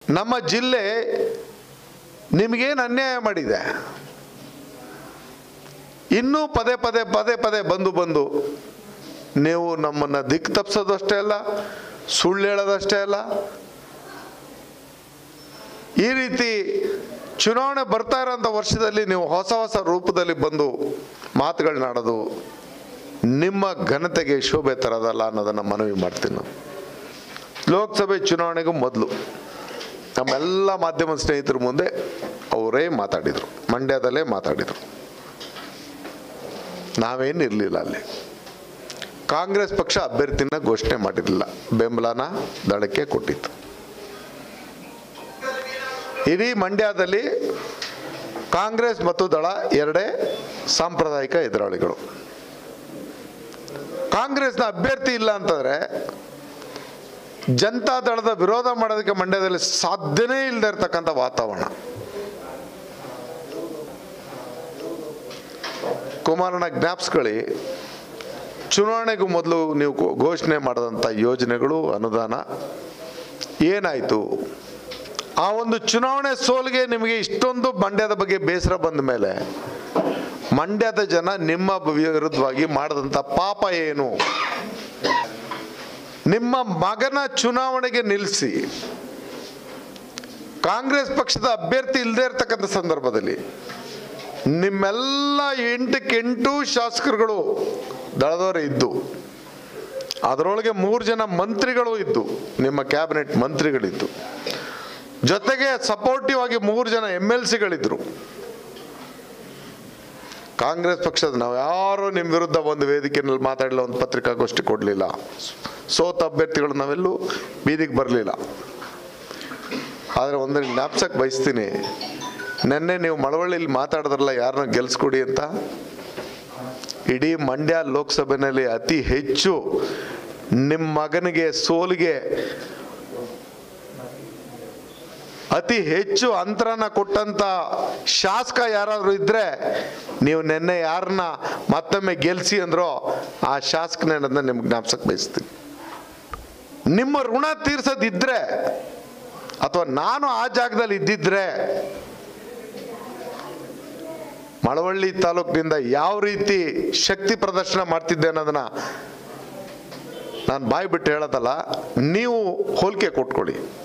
ನಮ್ಮ ಜಿಲ್ಲೆ ನಿಮಗೇನು ಅನ್ಯಾಯ ಮಾಡಿದೆ? ಇನ್ನೂ ಪದೇ ಪದೇ ಪದೇ ಪದೇ ಬಂದು ನೀವು ನಮ್ಮನ್ನು ದಿಕ್ಕು ತಪ್ಪಿಸೋದಷ್ಟೇ ಅಲ್ಲ, ಸುಳ್ಳು ಹೇಳೋದಷ್ಟೇ ಅಲ್ಲ, ಈ ರೀತಿ ಚುನಾವಣೆ ಬರ್ತಾ ಇರೋಂಥ ವರ್ಷದಲ್ಲಿ ನೀವು ಹೊಸ ಹೊಸ ರೂಪದಲ್ಲಿ ಬಂದು ಮಾತುಗಳನ್ನಾಡೋದು ನಿಮ್ಮ ಘನತೆಗೆ ಶೋಭೆ ತರೋದಲ್ಲ ಅನ್ನೋದನ್ನು ಮನವಿ ಮಾಡ್ತೀನಿ. ನಾವು ಲೋಕಸಭೆ ಚುನಾವಣೆಗೂ ಮೊದಲು ನಮ್ಮೆಲ್ಲ ಮಾಧ್ಯಮ ಸ್ನೇಹಿತರ ಮುಂದೆ ಅವರೇ ಮಾತಾಡಿದರು, ಮಂಡ್ಯದಲ್ಲೇ ಮಾತಾಡಿದರು. ನಾವೇನಿರಲಿಲ್ಲ ಅಲ್ಲಿ. ಕಾಂಗ್ರೆಸ್ ಪಕ್ಷ ಅಭ್ಯರ್ಥಿನ ಘೋಷಣೆ ಮಾಡಿರಲಿಲ್ಲ, ಬೆಂಬಲನ ದಳಕ್ಕೆ ಕೊಟ್ಟಿತ್ತು. ಇಡೀ ಮಂಡ್ಯದಲ್ಲಿ ಕಾಂಗ್ರೆಸ್ ಮತ್ತು ದಳ ಎರಡೇ ಸಾಂಪ್ರದಾಯಿಕ ಎದುರಾಳಿಗಳು. ಕಾಂಗ್ರೆಸ್ನ ಅಭ್ಯರ್ಥಿ ಇಲ್ಲ ಅಂತಂದ್ರೆ ಜನತಾ ದಳದ ವಿರೋಧ ಮಾಡೋದಕ್ಕೆ ಮಂಡ್ಯದಲ್ಲಿ ಸಾಧ್ಯನೇ ಇಲ್ಲದೆ ಇರತಕ್ಕಂಥ ವಾತಾವರಣ. ಕುಮಾರಣ್ಣ ಜ್ಞಾಪಿಸ್ಕೊಳ್ಳಿ, ಚುನಾವಣೆಗೂ ಮೊದಲು ನೀವು ಘೋಷಣೆ ಮಾಡಿದಂಥ ಯೋಜನೆಗಳು, ಅನುದಾನ ಏನಾಯಿತು? ಆ ಒಂದು ಚುನಾವಣೆ ಸೋಲಿಗೆ ನಿಮಗೆ ಇಷ್ಟೊಂದು ಮಂಡ್ಯದ ಬಗ್ಗೆ ಬೇಸರ ಬಂದ ಮೇಲೆ ಮಂಡ್ಯದ ಜನ ನಿಮ್ಮ ವಿರುದ್ಧವಾಗಿ ಮಾಡಿದಂಥ ಪಾಪ ಏನು? ನಿಮ್ಮ ಮಗನ ಚುನಾವಣೆಗೆ ನಿಲ್ಲಿಸಿ ಕಾಂಗ್ರೆಸ್ ಪಕ್ಷದ ಅಭ್ಯರ್ಥಿ ಇಲ್ಲದೆ ಇರತಕ್ಕಂಥ ಸಂದರ್ಭದಲ್ಲಿ ನಿಮ್ಮೆಲ್ಲ 8 ಶಾಸಕರುಗಳು ದಳದವರೇ ಇದ್ದು, ಅದರೊಳಗೆ 3 ಜನ ಮಂತ್ರಿಗಳು ಇದ್ದು, ನಿಮ್ಮ ಕ್ಯಾಬಿನೆಟ್ ಮಂತ್ರಿಗಳಿದ್ದು, ಜೊತೆಗೆ ಸಪೋರ್ಟಿವ್ ಆಗಿ 3 ಜನ MLCಗಳಿದ್ರು. ಕಾಂಗ್ರೆಸ್ ಪಕ್ಷದ ನಾವು ಯಾರು ನಿಮ್ಮ ವಿರುದ್ಧ ಒಂದು ವೇದಿಕೆಯಲ್ಲಿ ಮಾತಾಡಲಿಲ್ಲ, ಒಂದು ಪತ್ರಿಕಾಗೋಷ್ಠಿ ಕೊಡಲಿಲ್ಲ, ಸೋತ ಅಭ್ಯರ್ಥಿಗಳು ನಾವೆಲ್ಲೂ ಬೀದಿಗೆ ಬರಲಿಲ್ಲ. ಆದರೆ ಒಂದನ್ನು ಜ್ಞಾಪಿಸಕ್ಕೆ ಬಯಸ್ತೀನಿ, ನೆನ್ನೆ ನೀವು ಮಳವಳ್ಳಿಲಿ ಮಾತಾಡಿದ್ರಲ್ಲ ಯಾರನ್ನ ಗೆಲ್ಸ್ಕೊಡಿ ಅಂತ. ಇಡೀ ಮಂಡ್ಯ ಲೋಕಸಭೆಯಲ್ಲಿ ಅತಿ ಹೆಚ್ಚು ನಿಮ್ಮ ಮಗನಿಗೆ ಸೋಲಿಗೆ ಅತಿ ಹೆಚ್ಚು ಅಂತರನ ಕೊಟ್ಟಂತ ಶಾಸಕ ಯಾರಾದರೂ ಇದ್ರೆ ನೀವು ನೆನ್ನೆ ಯಾರನ್ನ ಮತ್ತೊಮ್ಮೆ ಗೆಲ್ಸಿ ಅಂದ್ರೋ ಆ ಶಾಸಕನ ನಿಮ್ಗೆ ಜ್ಞಾಪಿಸಕ್ಕೆ ಬಯಸ್ತೀನಿ. ನಿಮ್ಮ ಋಣ ತೀರ್ಸೋದಿದ್ರೆ ಅಥವಾ ನಾನು ಆ ಜಾಗದಲ್ಲಿ ಇದ್ದಿದ್ರೆ ಮಳವಳ್ಳಿ ತಾಲೂಕಿನಿಂದ ಯಾವ ರೀತಿ ಶಕ್ತಿ ಪ್ರದರ್ಶನ ಮಾಡ್ತಿದ್ದೆ ಅನ್ನೋದನ್ನ ನಾನು ಬಾಯಿ ಬಿಟ್ಟು ಹೇಳೋದಲ್ಲ, ನೀವು ಹೋಲಿಕೆ ಕೊಟ್ಕೊಳ್ಳಿ.